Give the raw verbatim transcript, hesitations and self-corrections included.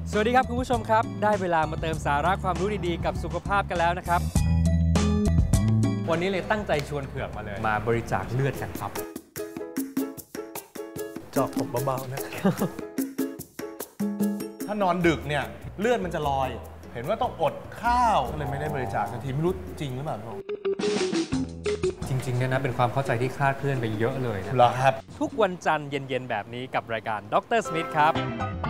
สวัสดีครับคุณผู้ชมครับได้เวลามาเติมสาระความรู้ดีๆกับสุขภาพกันแล้วนะครับวันนี้เลยตั้งใจชวนเผือกมาเลยมาบริจาคเลือดกันครับเจาะผมเบาๆนะครับถ้านอนดึกเนี่ยเลือดมันจะลอยเห็นว่าต้องอดข้าวก็เลยไม่ได้บริจาคทันทีไม่รู้จริงหรือเปล่าพี่จริงๆเนี่ยนะเป็นความเข้าใจที่คลาดเคลื่อนไปเยอะเลยนะเหรอครับทุกวันจันทร์เย็นๆแบบนี้กับรายการด็อกเตอร์สมิธครับ